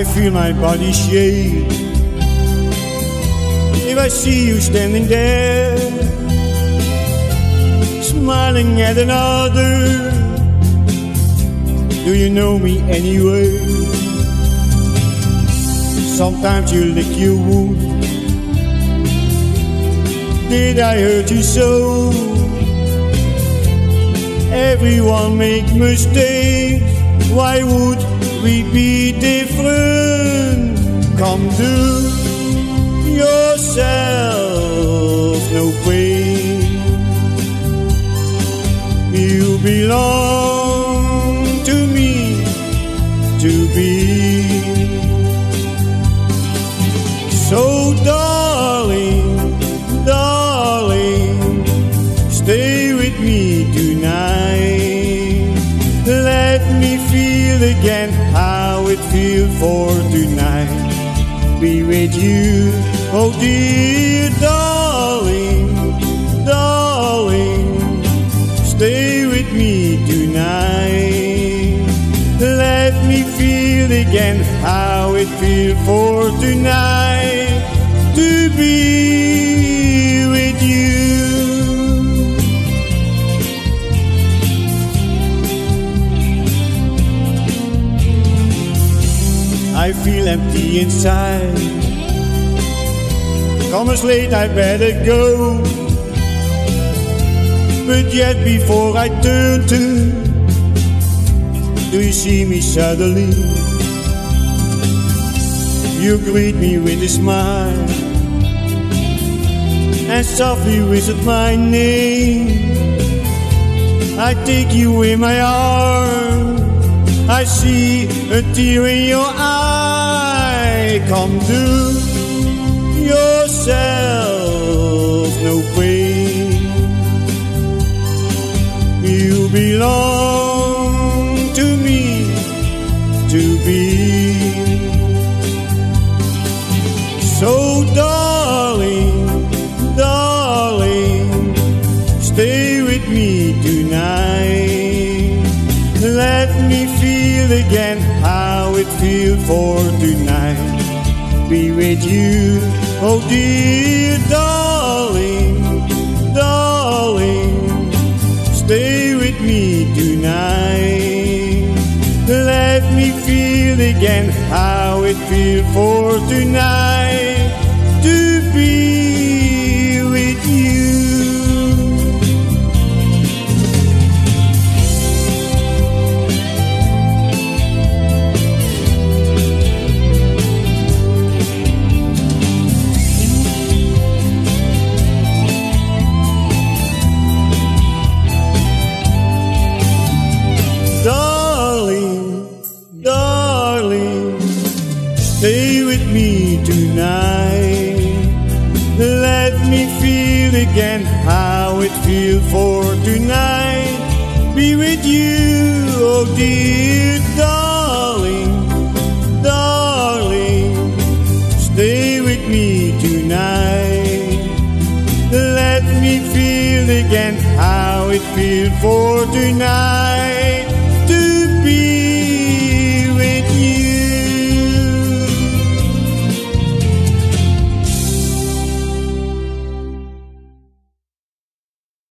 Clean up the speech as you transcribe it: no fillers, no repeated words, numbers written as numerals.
I feel my body shake if I see you standing there, smiling at another. Do you know me anyway? Sometimes you lick your wound. Did I hurt you so? Everyone make mistakes. Why would we be different? Come do yourself no pain. You belong to me to be. So darling, darling, stay with me tonight. Let me feel again how it feels for tonight. Be with you, oh dear darling, darling, stay with me tonight. Let me feel again how it feels for tonight to be with you. I feel empty inside. Come as late, I better go. But yet before I turn to, do you see me suddenly? You greet me with a smile and softly whisper my name. I take you in my arms. I see a tear in your eye. Come do yourself no pain. You belong to me to be. So darling, darling, stay with me tonight. Let me feel again how it feels for tonight. Be with you, oh dear darling, darling, stay with me tonight. Let me feel again how it feels for tonight to be with you. Darling, stay with me tonight. Let me feel again how it feels for tonight. Be with you, oh dear darling, darling, stay with me tonight. Let me feel again how it feels for tonight.